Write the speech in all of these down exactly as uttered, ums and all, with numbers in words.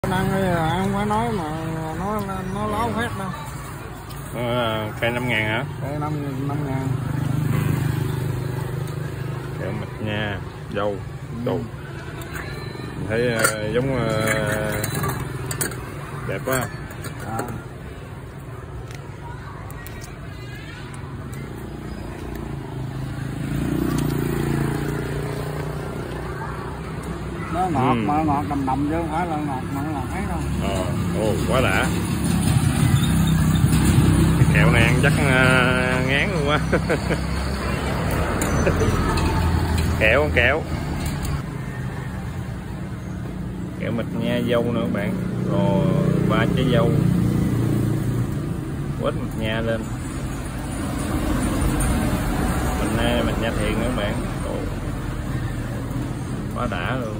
Ăn không phải nói mà nó nó láo hết đâu. Ờ, cây năm ngàn hả? Cây năm năm ngàn. Kẹo mạch nha, dâu, đồ. Mình thấy uh, giống uh, đẹp quá. À. Nó ngọt ừ. mà ngọt đầm đầm chứ không phải là ngọt mà nó ngọt hết đâu. Ờ, ồ quá đã. Cái kẹo này ăn chắc uh, ngán luôn quá. Kẹo kẹo. Kẹo mạch nha dâu nữa các bạn. Rồi ba trái dâu. Quết mạch nha lên. Mạch nha, mạch nha thiện nữa các bạn. Ồ. Quá đã luôn.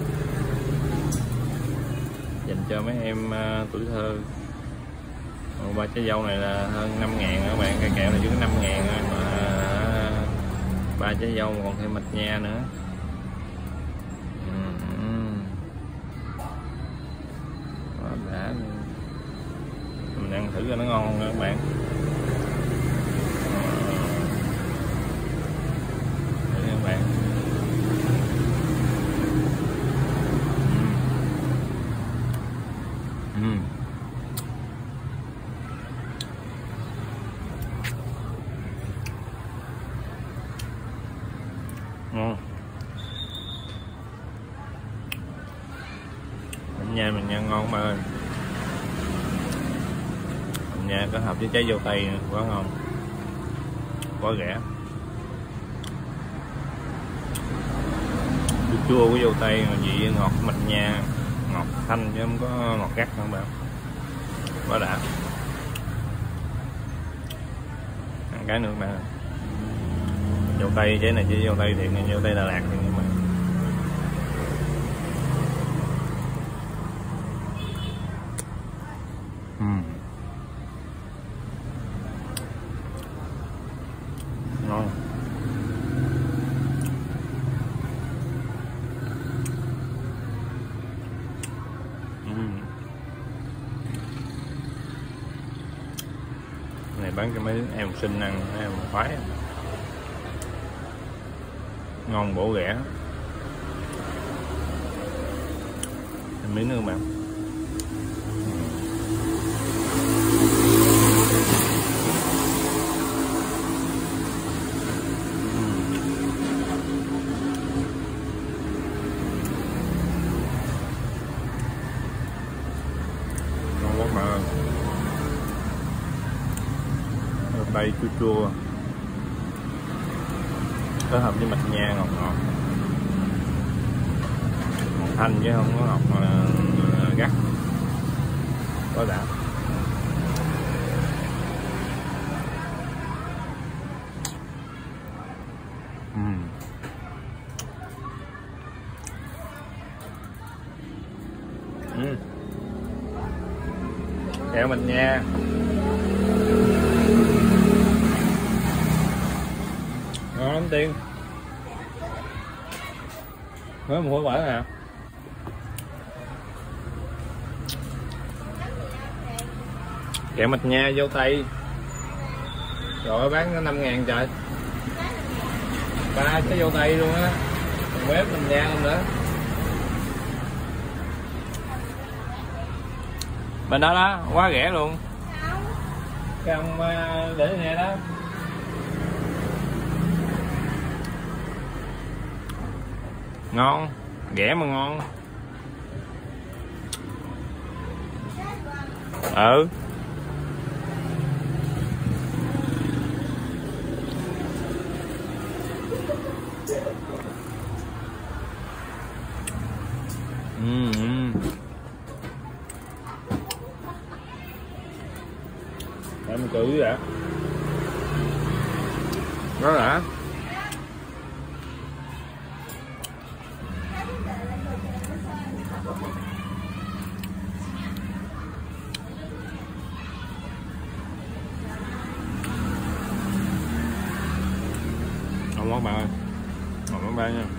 Dành cho mấy em uh, tuổi thơ. Còn ba trái dâu này là hơn năm ngàn các bạn. Cây kẹo này chỉ có năm ngàn thôi mà ba trái dâu còn thêm mạch nha nữa. Quá đã luôn. Mình ăn thử cho nó ngon không các bạn. Thử các bạn. Uhm. Ngon. Bánh nha mình nha ngon mà ơi. Bánh nha có hợp với trái dâu tây nữa, quá ngon. Quá rẻ. Chua chua của dâu tây mà vị ngọt mạch nha, ngọt thanh chứ không có ngọt gắt nữa bạn. Quá đã. Ăn cái nữa mà. Dâu tây trái này chỉ dâu tây thiệt, dâu tây Đà Lạt thì nhưng mà uhm. Ngon. Uhm. Này bán cho mấy em học sinh ăn, em khoái. Ngon bổ rẻ. Thêm miếng nữa các bạn. Ngon quá mà. Đây chua chua. Kết hợp với mạch nha ngọt ngọt, ngọt thanh chứ không có ngọt uh, gắt. Quá đã. uhm. uhm. Kẹo mạch nha. Ngon lắm Tiên. Mới một quả nè. Kẹo mạch nha dâu tây. Rồi bán nó năm ngàn trời. Ba cái dâu tây luôn á. Còn bếp mình nha luôn nữa. Bên đó đó, quá rẻ luôn. Cái ông để nè đó. Ngon, rẻ mà ngon. Ừ. Ừ. Để mình cử đã. Đó đã. Ngon quá bạn ơi. Ngon lắm bạn nha.